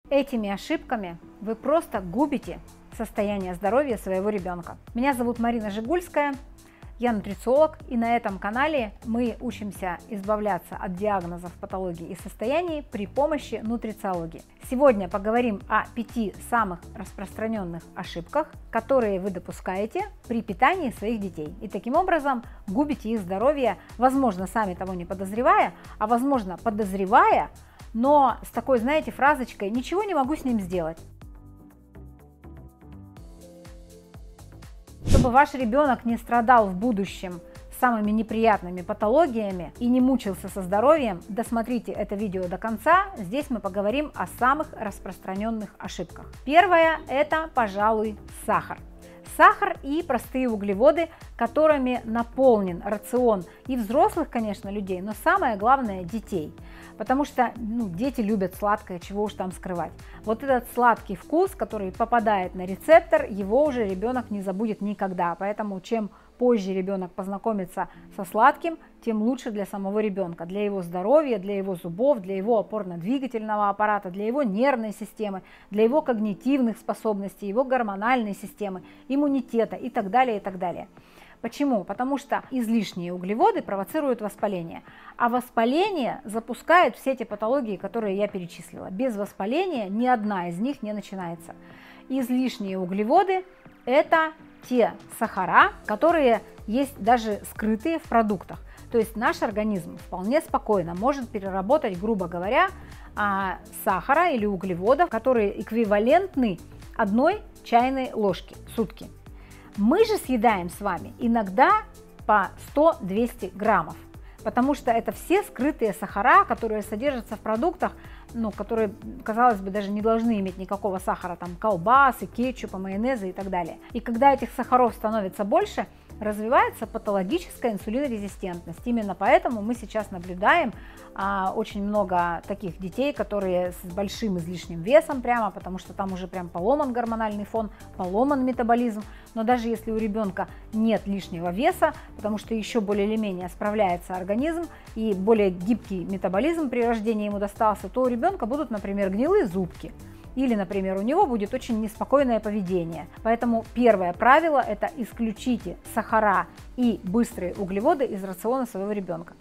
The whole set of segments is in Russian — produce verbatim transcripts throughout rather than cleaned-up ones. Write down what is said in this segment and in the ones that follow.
Этими ошибками вы просто губите состояние здоровья своего ребенка. Меня зовут Марина Жигульская, я нутрициолог, и на этом канале мы учимся избавляться от диагнозов, патологий и состояний при помощи нутрициологии. Сегодня поговорим о пяти самых распространенных ошибках, которые вы допускаете при питании своих детей. И таким образом губите их здоровье, возможно, сами того не подозревая, а возможно, подозревая, но с такой, знаете, фразочкой «ничего не могу с ним сделать». Чтобы ваш ребенок не страдал в будущем самыми неприятными патологиями и не мучился со здоровьем, досмотрите это видео до конца. Здесь мы поговорим о самых распространенных ошибках. Первое – это, пожалуй, сахар. Сахар и простые углеводы, которыми наполнен рацион и взрослых, конечно, людей, но самое главное – детей. Потому что ну, дети любят сладкое, чего уж там скрывать. Вот этот сладкий вкус, который попадает на рецептор, его уже ребенок не забудет никогда. Поэтому чем позже ребенок познакомится со сладким, тем лучше для самого ребенка, для его здоровья, для его зубов, для его опорно-двигательного аппарата, для его нервной системы, для его когнитивных способностей, его гормональной системы, иммунитета и так далее, и так далее. Почему? Потому что излишние углеводы провоцируют воспаление, а воспаление запускает все эти патологии, которые я перечислила. Без воспаления ни одна из них не начинается. Излишние углеводы – это те сахара, которые есть даже скрытые в продуктах. То есть наш организм вполне спокойно может переработать, грубо говоря, сахара или углеводов, которые эквивалентны одной чайной ложке в сутки. Мы же съедаем с вами иногда по сто-двести граммов, потому что это все скрытые сахара, которые содержатся в продуктах, ну, которые, казалось бы, даже не должны иметь никакого сахара, там колбасы, кетчупа, майонеза и так далее. И когда этих сахаров становится больше, развивается патологическая инсулинорезистентность. Именно поэтому мы сейчас наблюдаем а, очень много таких детей, которые с большим излишним весом прямо, потому что там уже прям поломан гормональный фон, поломан метаболизм. Но даже если у ребенка нет лишнего веса, потому что еще более или менее справляется организм и более гибкий метаболизм при рождении ему достался, то у ребенка будут, например, гнилые зубки. Или, например, у него будет очень неспокойное поведение. Поэтому первое правило – это исключите сахара и быстрые углеводы из рациона своего ребенка.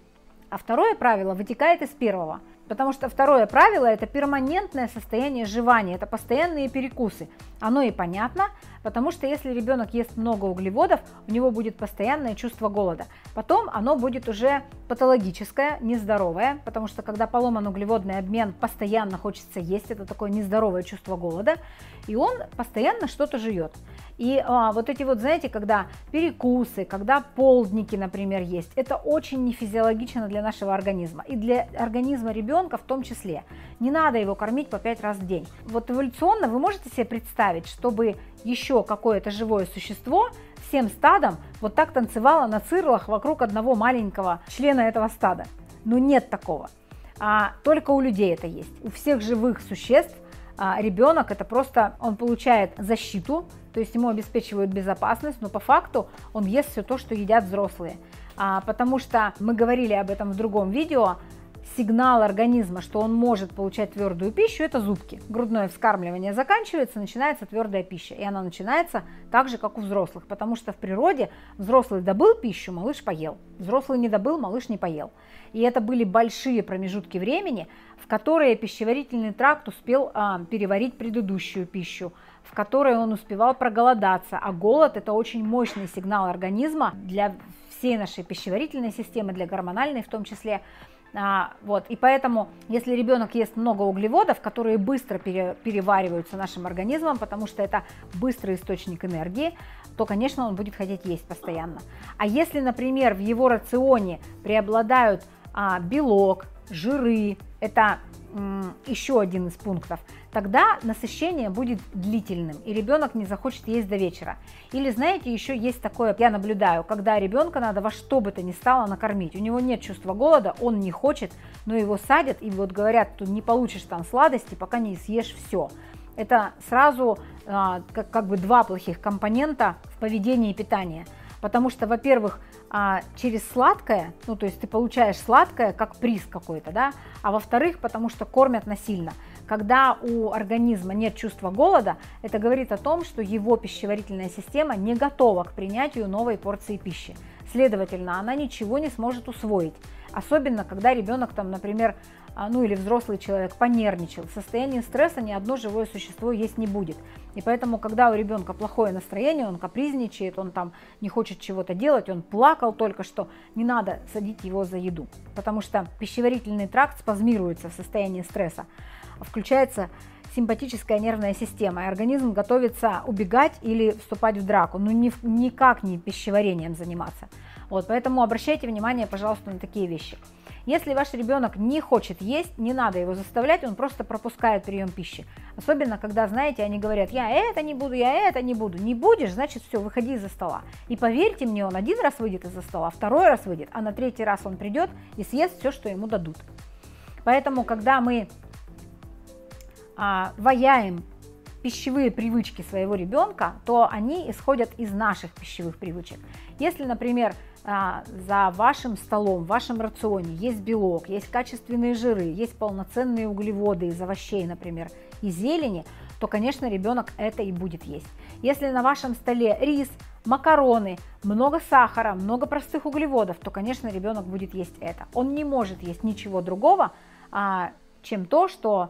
А второе правило вытекает из первого. Потому что второе правило – это перманентное состояние жевания, это постоянные перекусы. Оно и понятно, потому что если ребенок ест много углеводов, у него будет постоянное чувство голода. Потом оно будет уже патологическое, нездоровое, потому что когда поломан углеводный обмен, постоянно хочется есть, это такое нездоровое чувство голода, и он постоянно что-то жует. И а, вот эти вот, знаете, когда перекусы, когда полдники, например, есть, это очень нефизиологично для нашего организма и для организма ребенка в том числе. Не надо его кормить по пять раз в день. Вот эволюционно вы можете себе представить, чтобы еще какое-то живое существо всем стадом вот так танцевало на цирлах вокруг одного маленького члена этого стада? Ну нет такого. А, только у людей это есть. У всех живых существ а, ребенок это просто, он получает защиту, то есть ему обеспечивают безопасность, но по факту он ест все то, что едят взрослые. А, потому что мы говорили об этом в другом видео, сигнал организма, что он может получать твердую пищу, это зубки. Грудное вскармливание заканчивается, начинается твердая пища. И она начинается так же, как у взрослых, потому что в природе взрослый добыл пищу, малыш поел. Взрослый не добыл, малыш не поел. И это были большие промежутки времени, в которые пищеварительный тракт успел а, переварить предыдущую пищу, в которой он успевал проголодаться. А голод – это очень мощный сигнал организма для всей нашей пищеварительной системы, для гормональной в том числе. А, вот, и поэтому, если ребенок ест много углеводов, которые быстро пере, перевариваются нашим организмом, потому что это быстрый источник энергии, то, конечно, он будет хотеть есть постоянно. А если, например, в его рационе преобладают а, белок, жиры, это м, еще один из пунктов, тогда насыщение будет длительным, и ребенок не захочет есть до вечера. Или, знаете, еще есть такое, я наблюдаю, когда ребенка надо во что бы то ни стало накормить. У него нет чувства голода, он не хочет, но его садят, и вот говорят, ты не получишь там сладости, пока не съешь все. Это сразу а, как, как бы два плохих компонента в поведении и питании. Потому что, во-первых, через сладкое, ну то есть ты получаешь сладкое как приз какой-то, да, а во-вторых, потому что кормят насильно. Когда у организма нет чувства голода, это говорит о том, что его пищеварительная система не готова к принятию новой порции пищи. Следовательно, она ничего не сможет усвоить. Особенно, когда ребенок, там, например, ну или взрослый человек понервничал. В состоянии стресса ни одно живое существо есть не будет. И поэтому, когда у ребенка плохое настроение, он капризничает, он там не хочет чего-то делать, он плакал только что, не надо садить его за еду. Потому что пищеварительный тракт спазмируется в состоянии стресса. Включается симпатическая нервная система, и организм готовится убегать или вступать в драку, но ни, никак не пищеварением заниматься. Вот, поэтому обращайте внимание, пожалуйста, на такие вещи. Если ваш ребенок не хочет есть, не надо его заставлять, он просто пропускает прием пищи. Особенно, когда, знаете, они говорят, я это не буду, я это не буду. Не будешь, значит, все, выходи из-за стола. И поверьте мне, он один раз выйдет из-за стола, второй раз выйдет, а на третий раз он придет и съест все, что ему дадут. Поэтому, когда мы а, ваяем пищевые привычки своего ребенка, то они исходят из наших пищевых привычек. Если, например, за вашим столом, в вашем рационе есть белок, есть качественные жиры, есть полноценные углеводы из овощей, например, и зелени, то, конечно, ребенок это и будет есть. Если на вашем столе рис, макароны, много сахара, много простых углеводов, то, конечно, ребенок будет есть это. Он не может есть ничего другого, чем то, что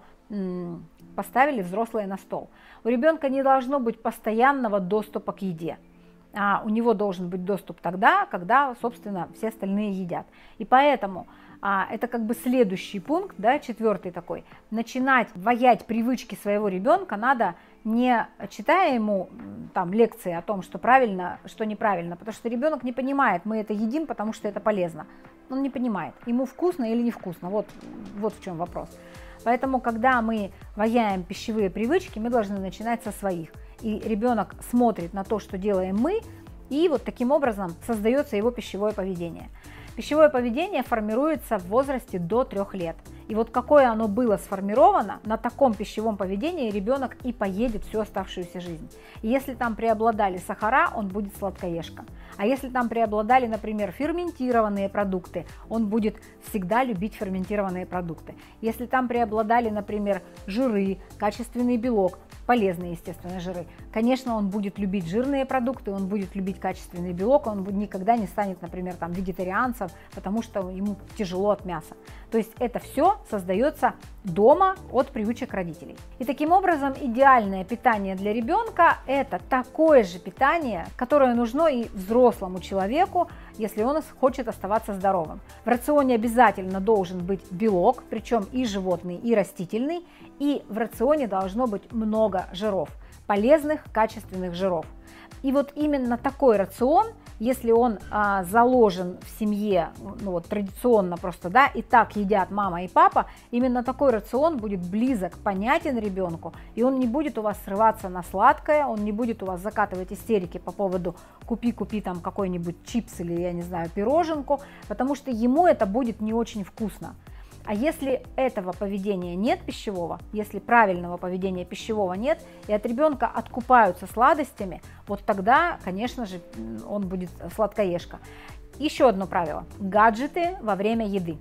поставили взрослые на стол. У ребенка не должно быть постоянного доступа к еде. А у него должен быть доступ тогда, когда, собственно, все остальные едят. И поэтому а, это как бы следующий пункт, да, четвертый такой. Начинать ваять привычки своего ребенка надо, не читая ему там лекции о том, что правильно, что неправильно, потому что ребенок не понимает, мы это едим, потому что это полезно. Он не понимает, ему вкусно или невкусно, вот, вот в чем вопрос. Поэтому, когда мы ваяем пищевые привычки, мы должны начинать со своих. И ребенок смотрит на то, что делаем мы, и вот таким образом создается его пищевое поведение. Пищевое поведение формируется в возрасте до трёх лет. И вот какое оно было сформировано, на таком пищевом поведении ребенок и поедет всю оставшуюся жизнь. И если там преобладали сахара, он будет сладкоежка. А если там преобладали, например, ферментированные продукты, он будет всегда любить ферментированные продукты. Если там преобладали, например, жиры, качественный белок, полезные, естественно, жиры, конечно, он будет любить жирные продукты, он будет любить качественный белок, он никогда не станет, например, там, вегетарианцем, потому что ему тяжело от мяса. То есть это все создается дома от привычек родителей. И таким образом идеальное питание для ребенка – это такое же питание, которое нужно и взрослому человеку, если он хочет оставаться здоровым. В рационе обязательно должен быть белок, причем и животный, и растительный, и в рационе должно быть много жиров, полезных, качественных жиров. И вот именно такой рацион, если он а, заложен в семье, ну вот традиционно просто, да, и так едят мама и папа, именно такой рацион будет близок, понятен ребенку, и он не будет у вас срываться на сладкое, он не будет у вас закатывать истерики по поводу купи-купи там какой-нибудь чипс или, я не знаю, пироженку, потому что ему это будет не очень вкусно. А если этого поведения нет пищевого, если правильного поведения пищевого нет, и от ребенка откупаются сладостями, вот тогда, конечно же, он будет сладкоежка. Еще одно правило – гаджеты во время еды.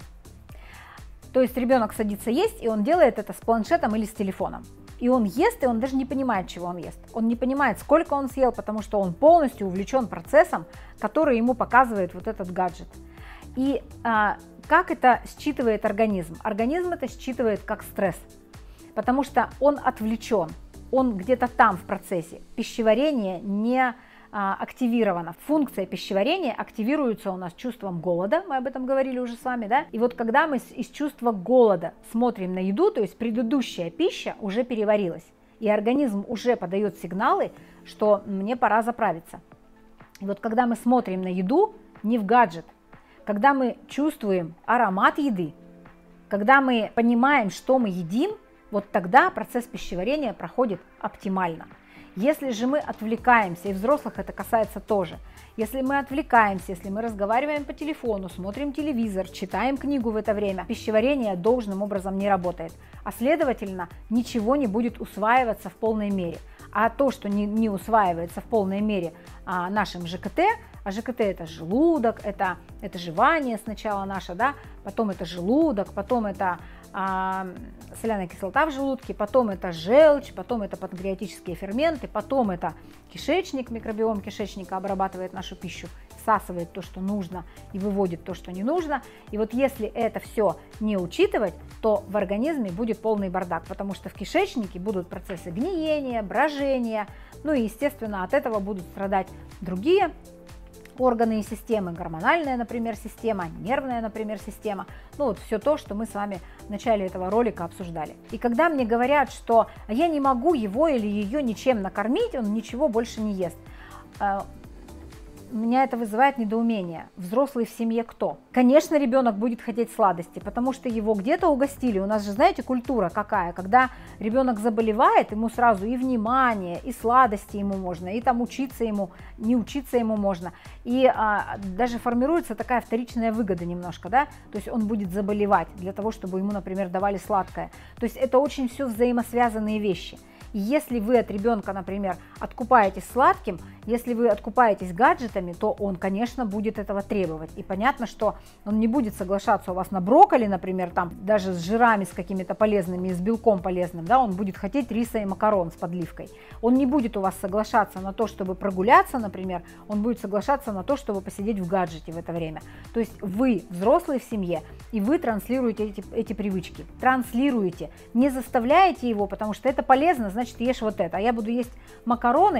То есть ребенок садится есть, и он делает это с планшетом или с телефоном. И он ест, и он даже не понимает, чего он ест. Он не понимает, сколько он съел, потому что он полностью увлечен процессом, который ему показывает вот этот гаджет. И а, как это считывает организм? Организм это считывает как стресс, потому что он отвлечен, он где-то там в процессе. Пищеварение не а, активировано. Функция пищеварения активируется у нас чувством голода, мы об этом говорили уже с вами, да? И вот когда мы из чувства голода смотрим на еду, то есть предыдущая пища уже переварилась, и организм уже подает сигналы, что мне пора заправиться. И вот когда мы смотрим на еду, не в гаджет, когда мы чувствуем аромат еды, когда мы понимаем, что мы едим, вот тогда процесс пищеварения проходит оптимально. Если же мы отвлекаемся, и взрослых это касается тоже, если мы отвлекаемся, если мы разговариваем по телефону, смотрим телевизор, читаем книгу в это время, пищеварение должным образом не работает, а следовательно ничего не будет усваиваться в полной мере. А то, что не, не усваивается в полной мере а, нашим ЖКТ, а ЖКТ это желудок, это, это жевание сначала наше, да, потом это желудок, потом это а, соляная кислота в желудке, потом это желчь, потом это панкреатические ферменты, потом это кишечник, микробиом кишечника обрабатывает нашу пищу, всасывает то, что нужно, и выводит то, что не нужно. И вот если это все не учитывать, то в организме будет полный бардак, потому что в кишечнике будут процессы гниения, брожения, ну и, естественно, от этого будут страдать другие органы и системы, гормональная, например, система, нервная, например, система, ну вот все то, что мы с вами в начале этого ролика обсуждали. И когда мне говорят, что я не могу его или ее ничем накормить, он ничего больше не ест, меня это вызывает недоумение. Взрослый в семье кто? Конечно, ребенок будет хотеть сладости, потому что его где-то угостили. У нас же, знаете, культура какая, когда ребенок заболевает, ему сразу и внимание, и сладости ему можно, и там учиться ему, не учиться ему можно. И а, даже формируется такая вторичная выгода немножко, да, то есть он будет заболевать для того, чтобы ему, например, давали сладкое. То есть это очень все взаимосвязанные вещи. И если вы от ребенка, например, откупаетесь сладким, если вы откупаетесь гаджетами, то он, конечно, будет этого требовать. И понятно, что он не будет соглашаться у вас на брокколи, например, там даже с жирами, с какими-то полезными, с белком полезным, да, он будет хотеть риса и макарон с подливкой. Он не будет у вас соглашаться на то, чтобы прогуляться, например, он будет соглашаться на то, чтобы посидеть в гаджете в это время. То есть вы взрослые в семье, и вы транслируете эти, эти привычки, транслируете, не заставляете его, потому что это полезно, значит, ешь вот это, а я буду есть макароны,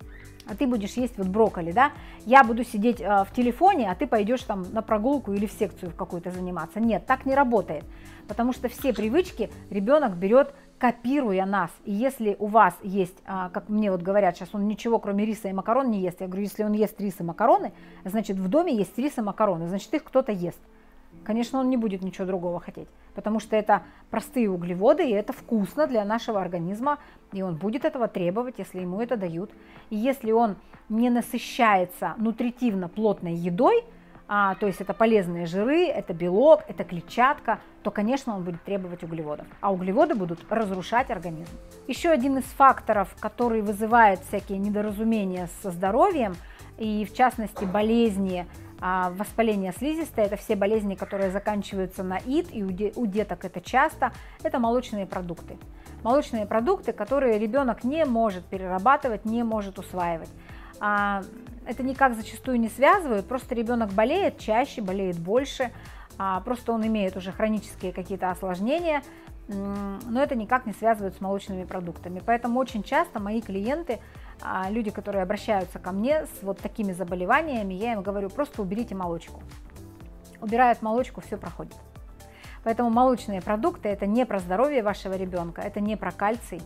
а ты будешь есть вот брокколи, да, я буду сидеть э, в телефоне, а ты пойдешь там на прогулку или в секцию в какую-то заниматься. Нет, так не работает, потому что все привычки ребенок берет, копируя нас. И если у вас есть, э, как мне вот говорят, сейчас он ничего кроме риса и макарон не ест, я говорю, если он ест рис и макароны, значит в доме есть рис и макароны, значит их кто-то ест. Конечно, он не будет ничего другого хотеть, потому что это простые углеводы, и это вкусно для нашего организма, и он будет этого требовать, если ему это дают. И если он не насыщается нутритивно плотной едой, а, то есть это полезные жиры, это белок, это клетчатка, то, конечно, он будет требовать углеводов, а углеводы будут разрушать организм. Еще один из факторов, который вызывает всякие недоразумения со здоровьем, и в частности болезни, А воспаление слизистой, это все болезни, которые заканчиваются на ид, и у, де, у деток это часто, это молочные продукты. Молочные продукты, которые ребенок не может перерабатывать, не может усваивать. А, это никак зачастую не связывают, просто ребенок болеет чаще, болеет больше, а, просто он имеет уже хронические какие-то осложнения, но это никак не связывают с молочными продуктами. Поэтому очень часто мои клиенты, люди, которые обращаются ко мне с вот такими заболеваниями, я им говорю, просто уберите молочку. Убирают молочку, все проходит. Поэтому молочные продукты – это не про здоровье вашего ребенка, это не про кальций,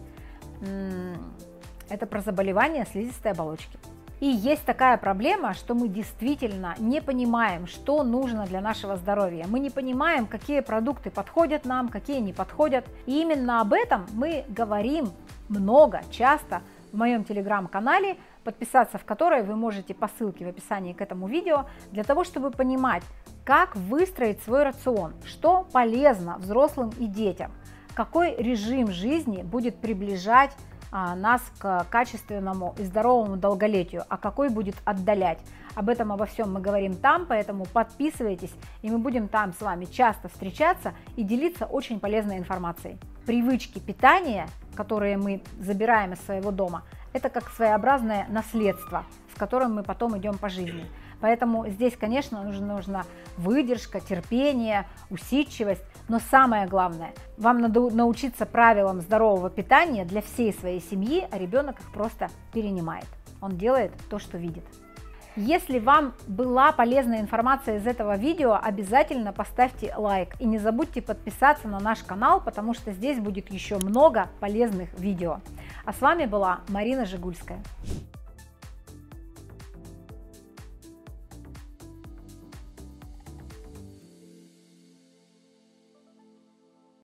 это про заболевания слизистой оболочки. И есть такая проблема, что мы действительно не понимаем, что нужно для нашего здоровья. Мы не понимаем, какие продукты подходят нам, какие не подходят. И именно об этом мы говорим много, часто в моем телеграм-канале, подписаться в который вы можете по ссылке в описании к этому видео, для того, чтобы понимать, как выстроить свой рацион, что полезно взрослым и детям, какой режим жизни будет приближать нас к качественному и здоровому долголетию, а какой будет отдалять. Об этом, обо всем мы говорим там, поэтому подписывайтесь, и мы будем там с вами часто встречаться и делиться очень полезной информацией. Привычки питания, которые мы забираем из своего дома, это как своеобразное наследство, с которым мы потом идем по жизни. Поэтому здесь, конечно, нужна, нужна выдержка, терпение, усидчивость, но самое главное, вам надо научиться правилам здорового питания для всей своей семьи, а ребенок их просто перенимает. Он делает то, что видит. Если вам была полезная информация из этого видео, обязательно поставьте лайк и не забудьте подписаться на наш канал, потому что здесь будет еще много полезных видео. А с вами была Марина Жигульская.